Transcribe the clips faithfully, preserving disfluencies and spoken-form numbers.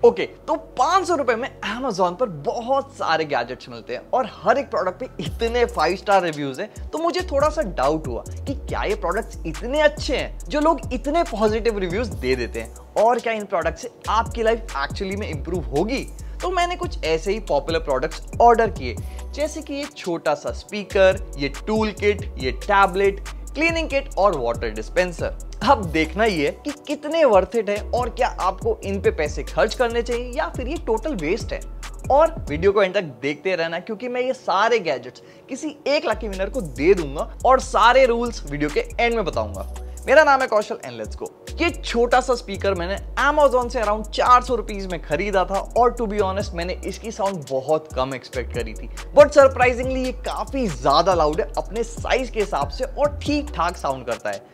Okay okay, तो पाँच सौ रुपए में Amazon पर बहुत सारे गैजेट्स मिलते हैं और हर एक प्रोडक्ट पे इतने फाइव स्टार रिव्यूज हैं, तो मुझे थोड़ा सा डाउट हुआ कि क्या ये प्रोडक्ट्स इतने अच्छे हैं जो लोग इतने पॉजिटिव रिव्यूज दे देते हैं, और क्या इन प्रोडक्ट से आपकी लाइफ एक्चुअली में इंप्रूव होगी। तो मैंने कुछ ऐसे ही पॉपुलर प्रोडक्ट्स ऑर्डर किए, जैसे कि ये छोटा सा स्पीकर, ये टूल किट, ये टैबलेट, क्लीनिंग किट और वाटर डिस्पेंसर। अब देखना ही है कि कितने वर्थ इट है और क्या आपको इन पे पैसे खर्च करने चाहिए या फिर ये टोटल वेस्ट है। और वीडियो को एंड तक देखते रहना, क्योंकि मैं ये सारे गैजेट्स किसी एक लकी विनर को दे दूंगा और सारे रूल्स वीडियो के एंड में बताऊंगा। मेरा नाम है कौशल एंड लेट्स गो। ये छोटा सा स्पीकर मैंने Amazon से अराउंड चार सौ रुपीज में खरीदा था और टू बी ऑनेस्ट मैंने इसकी साउंड बहुत कम एक्सपेक्ट करी थी, बट सरप्राइजिंगली ये काफी ज्यादा लाउड है अपने साइज के हिसाब से और ठीक ठाक साउंड करता है।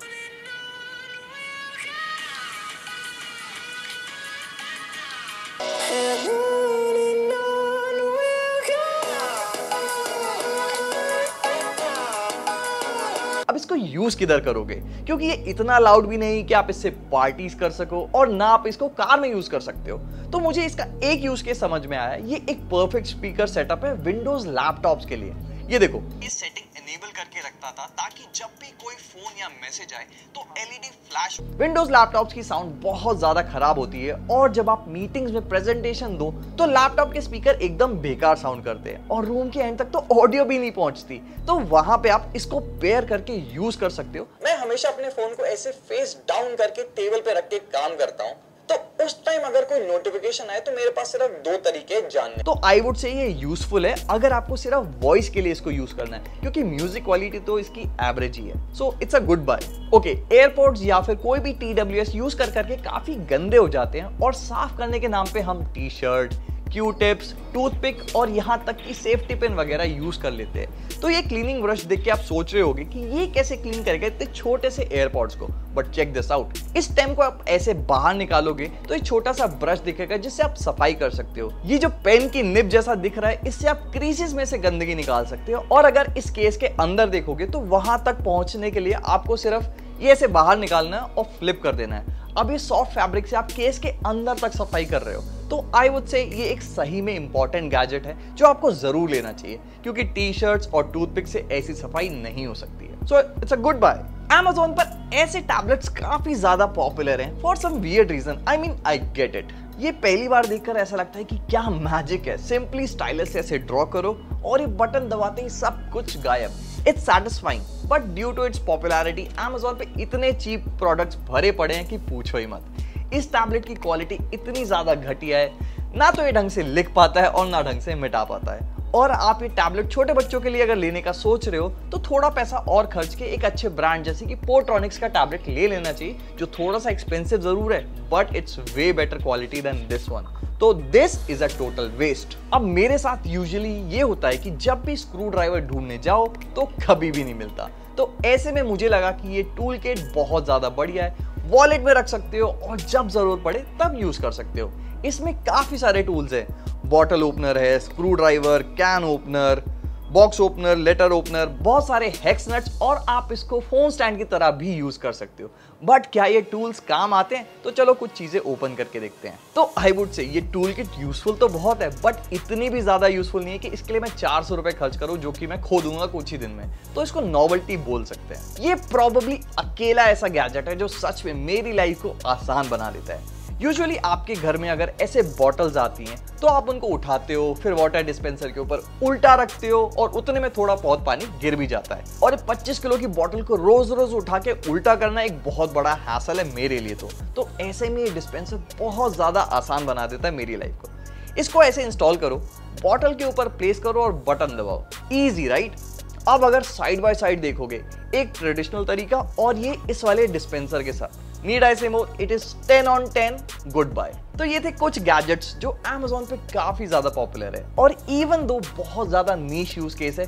अब इसको यूज किधर करोगे, क्योंकि ये इतना लाउड भी नहीं कि आप इससे पार्टीज कर सको और ना आप इसको कार में यूज कर सकते हो। तो मुझे इसका एक यूज केस समझ में आया। ये एक परफेक्ट स्पीकर सेटअप है विंडोज लैपटॉप्स के लिए। ये देखो, ये सेटिंग एनेबल करके रखता था ताकि जब भी कोई फोन या मैसेज आए तो एलईडी फ्लैश। विंडोज लैपटॉप्स की साउंड बहुत ज्यादा खराब होती है और जब आप मीटिंग्स में प्रेजेंटेशन दो तो लैपटॉप के स्पीकर एकदम बेकार साउंड करते हैं और रूम के एंड तक तो ऑडियो भी नहीं पहुंचती। तो वहां पे आप इसको पेयर करके यूज कर सकते हो। मैं हमेशा अपने फोन को ऐसे फेस डाउन करके टेबल पे रख के काम करता हूँ, तो उस टाइम अगर कोई नोटिफिकेशन आए तो मेरे पास सिर्फ दो तरीके जानने। तो आई वुड से ये यूजफुल है अगर आपको सिर्फ वॉइस के लिए इसको यूज करना है, क्योंकि म्यूजिक क्वालिटी तो इसकी एवरेज ही है। So it's a good buy. Okay, airports या फिर कोई भी टी डब्ल्यू एस यूज कर करके काफी गंदे हो जाते हैं और साफ करने के नाम पे हम T shirt, Q tips, toothpick और यहाँ तक कि सेफ्टी पिन वगैरह यूज कर लेते हैं। तो ये क्लीनिंग ब्रश देख के आप सोच रहे होगे कि ये कैसे क्लीन करेगा इतने छोटे से एयरपॉड्स को, बट चेक दिस आउट। इस स्टेम को आप ऐसे बाहर निकालोगे तो एक छोटा सा ब्रश दिखेगा जिससे आप सफाई कर सकते हो। ये जो पेन की निब जैसा दिख रहा है, इससे आप क्रीसेस में से गंदगी निकाल सकते हो। और अगर इस केस के अंदर देखोगे तो वहां तक पहुंचने के लिए आपको सिर्फ ये ऐसे बाहर निकालना है और फ्लिप कर देना है। अब ये सॉफ्ट फैब्रिक से आप केस के अंदर तक सफाई कर रहे हो। तो आई वुड से ये एक सही में इंपॉर्टेंट गैजेट है जो आपको जरूर लेना चाहिए, क्योंकि टी शर्ट्स और टूथपिक से ऐसी सफाई नहीं हो सकती है। So it's a good buy. Amazon पर ऐसे टैबलेट्स काफी ज्यादा पॉपुलर हैं for some weird reason. I mean I get it. ये पहली बार देखकर ऐसा लगता है कि क्या मैजिक है। सिंपली स्टाइलस से ऐसे ड्रॉ करो और ये बटन दबाते ही सब कुछ गायब। It's satisfying, but due to its popularity Amazon पे इतने चीप प्रोडक्ट्स भरे पड़े हैं कि पूछो ही मत। इस टैबलेट की क्वालिटी इतनी ज्यादा घटिया है, ना तो ये ढंग से लिख पाता है और ना ढंग से मिटा पाता है। और आप ये टैबलेट छोटे बच्चों के लिए अगर लेने का सोच रहे हो तो थोड़ा पैसा और खर्च के एक अच्छे ब्रांड जैसे कि पोर्ट्रॉनिक्स का टैबलेट ले लेना चाहिए, जो थोड़ा सा एक्सपेंसिव जरूर है but it's way better quality than this one. तो this is a total waste. अब मेरे साथ यूजुअली ये होता है कि जब भी स्क्रू ड्राइवर ढूंढने जाओ तो कभी भी नहीं मिलता। तो ऐसे में मुझे लगा कि ये टूल किट बहुत ज्यादा बढ़िया है, वॉलेट में रख सकते हो और जब जरूरत पड़े तब यूज कर सकते हो। इसमें काफी सारे टूल्स हैं, बॉटल ओपनर है, screw driver, can opener, box opener, letter opener, बहुत सारे हेक्स नट्स, और आप इसको फोन स्टैंड की तरह भी यूज कर सकते हो। बट क्या ये टूल्स काम आते हैं? तो चलो कुछ चीजें ओपन करके देखते हैं। तो आई वुड से ये टूल किट यूजफुल तो बहुत है, बट इतनी भी ज्यादा यूजफुल नहीं है कि इसके लिए मैं चार सौ रुपए खर्च करूं, जो कि मैं खो दूंगा कुछ ही दिन में। तो इसको नॉवेल्टी बोल सकते हैं। ये प्रॉबेबली अकेला ऐसा गैजेट है जो सच में मेरी लाइफ को आसान बना देता है। यूजुअली आपके घर में अगर ऐसे बॉटल्स आती हैं तो आप उनको उठाते हो, फिर वाटर डिस्पेंसर के ऊपर उल्टा रखते हो और उतने में थोड़ा बहुत पानी गिर भी जाता है। और पच्चीस किलो की बॉटल को रोज रोज उठा के उल्टा करना एक बहुत बड़ा हैसल है मेरे लिए। तो तो ऐसे में ये डिस्पेंसर बहुत ज्यादा आसान बना देता है मेरी लाइफ को। इसको ऐसे इंस्टॉल करो, बॉटल के ऊपर प्लेस करो और बटन दबाओ। Easy right? अब अगर साइड बाय साइड देखोगे, एक ट्रेडिशनल तरीका और ये इस वाले डिस्पेंसर के साथ, need I say more, it is ten on ten, good buy. तो ये थे कुछ गैजेट्स जो Amazon पे काफी ज्यादा पॉपुलर है और इवन दो बहुत ज्यादा नीश यूज केस है,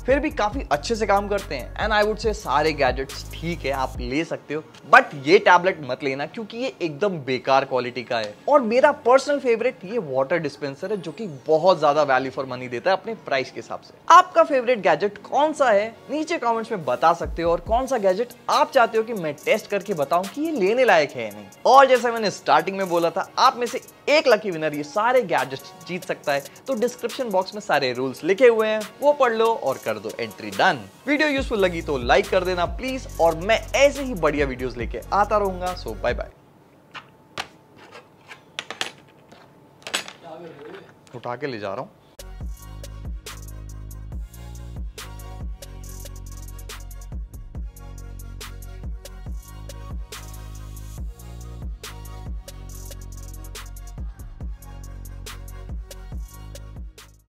फिर भी काफी अच्छे से काम करते हैं। एंड आई वुड से सारे गैजेट्स ठीक है, आप ले सकते हो, बट ये टैबलेट मत लेना क्योंकि ये एकदम बेकार क्वालिटी का है। और मेरा पर्सनल फेवरेट ये वाटर डिस्पेंसर है जो कि बहुत ज्यादा वैल्यू फॉर मनी देता है अपने प्राइस के हिसाब से। आपका फेवरेट गैजेट कौन सा है नीचे कमेंट्स में बता सकते हो, और कौन सा गैजेट आप चाहते हो कि मैं टेस्ट करके बताऊं कि ये लेने लायक है या नहीं। और जैसे मैंने स्टार्टिंग में बोला था, आप में से एक लकी विनर ये सारे गैजेट्स जीत सकता है। तो डिस्क्रिप्शन बॉक्स में सारे रूल्स लिखे हुए हैं, वो पढ़ लो और कर दो एंट्री डन। वीडियो यूजफुल लगी तो लाइक कर देना प्लीज, और मैं ऐसे ही बढ़िया वीडियोस लेके आता रहूंगा। So bye bye. उठा के ले जा रहा हूं।